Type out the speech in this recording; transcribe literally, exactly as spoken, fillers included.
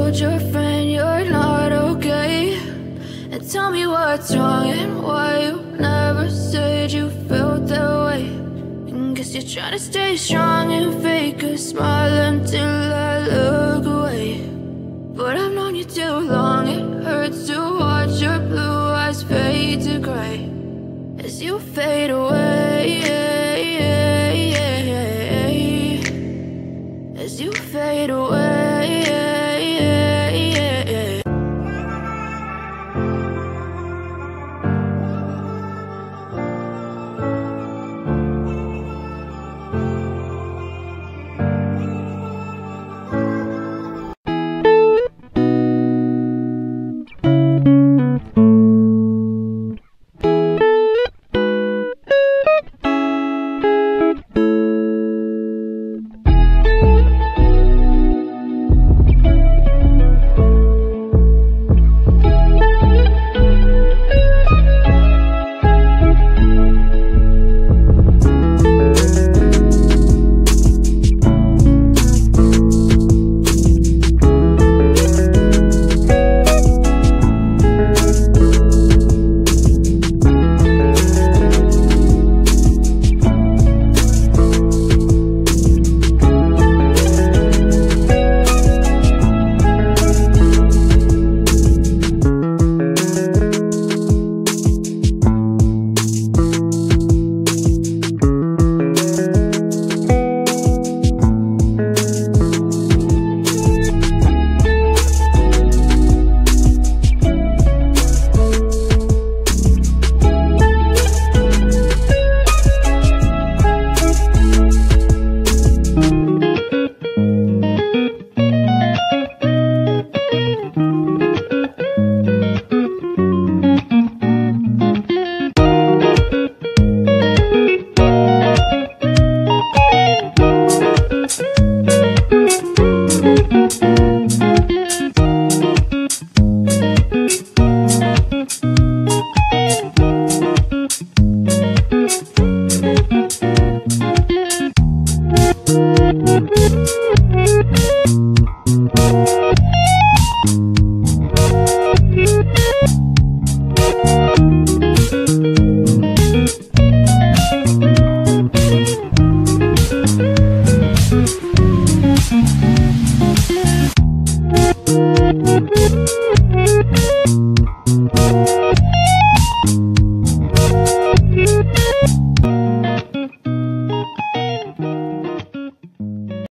told your friend you're not okay, and tell me what's wrong and why you never said you felt that way. And guess you're trying to stay strong and fake a smile until I look away. But I've known you too long, it hurts to watch your blue eyes fade to gray as you fade away.